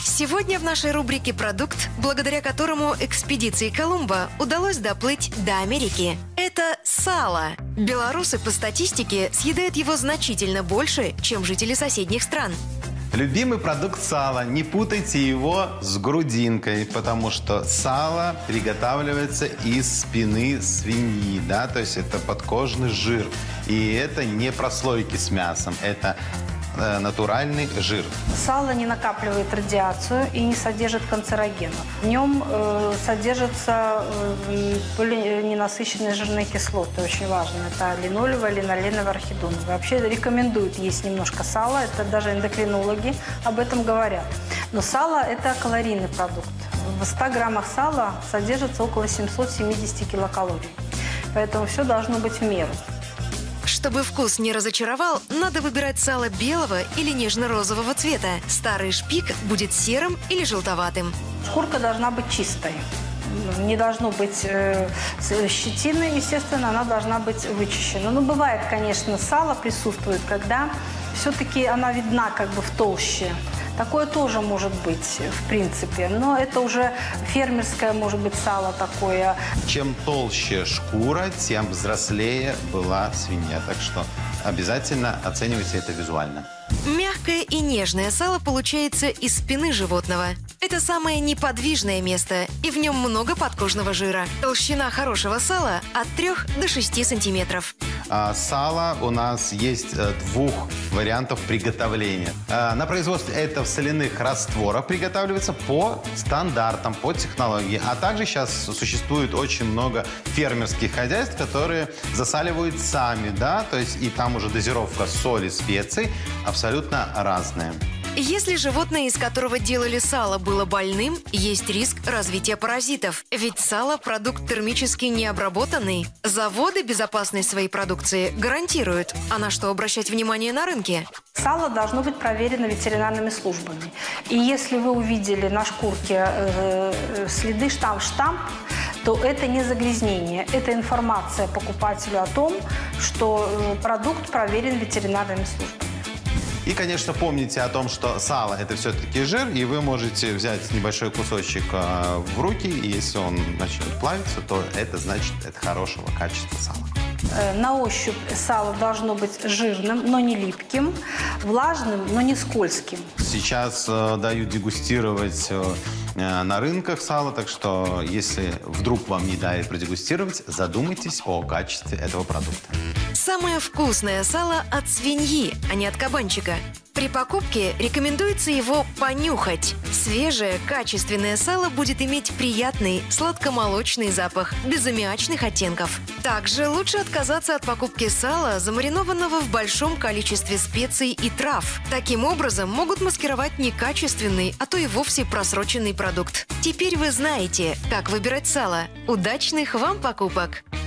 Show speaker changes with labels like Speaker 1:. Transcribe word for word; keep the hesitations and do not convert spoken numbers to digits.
Speaker 1: Сегодня в нашей рубрике «Продукт», благодаря которому экспедиции Колумба удалось доплыть до Америки. Это сало. Белорусы по статистике съедают его значительно больше, чем жители соседних стран.
Speaker 2: Любимый продукт сала. Не путайте его с грудинкой, потому что сало приготавливается из спины свиньи, да, то есть это подкожный жир. И это не прослойки с мясом, это э, натуральный жир.
Speaker 3: Сало не накапливает радиацию и не содержит канцерогенов. В нем э, содержатся э, полиненасыщенные жирные кислоты, очень важно. Это линолевая, линоленовая, арахидоновая. Вообще рекомендуют есть немножко сала, это даже эндокринологи об этом говорят. Но сало – это калорийный продукт. В ста граммах сала содержится около семисот семидесяти килокалорий. Поэтому все должно быть в меру.
Speaker 1: Чтобы вкус не разочаровал, надо выбирать сало белого или нежно-розового цвета. Старый шпик будет серым или желтоватым.
Speaker 3: Шкурка должна быть чистой. Не должно быть э, щетины, естественно, она должна быть вычищена. Но бывает, конечно, сало присутствует, когда все-таки она видна как бы в толще. Такое тоже может быть, в принципе, но это уже фермерское, может быть, сало такое.
Speaker 2: Чем толще шкура, тем взрослее была свинья. Так что обязательно оценивайте это визуально.
Speaker 1: Мягкое и нежное сало получается из спины животного. Это самое неподвижное место, и в нем много подкожного жира. Толщина хорошего сала от трёх до шести сантиметров.
Speaker 2: А сало у нас есть двух вариантов приготовления. На производстве это в соляных растворах приготавливается по стандартам, по технологии. А также сейчас существует очень много фермерских хозяйств, которые засаливают сами, да, то есть и там уже дозировка соли, специй абсолютно разная.
Speaker 1: Если животное, из которого делали сало, было больным, есть риск развития паразитов. Ведь сало – продукт термически необработанный. Заводы безопасность своей продукции гарантируют. А на что обращать внимание на рынке?
Speaker 3: Сало должно быть проверено ветеринарными службами. И если вы увидели на шкурке э, следы штамп-штамп, то это не загрязнение. Это информация покупателю о том, что э, продукт проверен ветеринарными службами.
Speaker 2: И, конечно, помните о том, что сало – это все-таки жир, и вы можете взять небольшой кусочек э, в руки, и если он начнет плавиться, то это значит, это хорошего качества сала.
Speaker 3: Э, на ощупь сало должно быть жирным, но не липким, влажным, но не скользким.
Speaker 2: Сейчас э, дают дегустировать э, на рынках сало, так что если вдруг вам не дают продегустировать, задумайтесь о качестве этого продукта.
Speaker 1: Самое вкусное сало от свиньи, а не от кабанчика. При покупке рекомендуется его понюхать. Свежее, качественное сало будет иметь приятный сладкомолочный запах, без аммиачных оттенков. Также лучше отказаться от покупки сала, замаринованного в большом количестве специй и трав. Таким образом могут маскировать некачественный, а то и вовсе просроченный продукт. Теперь вы знаете, как выбирать сало. Удачных вам покупок!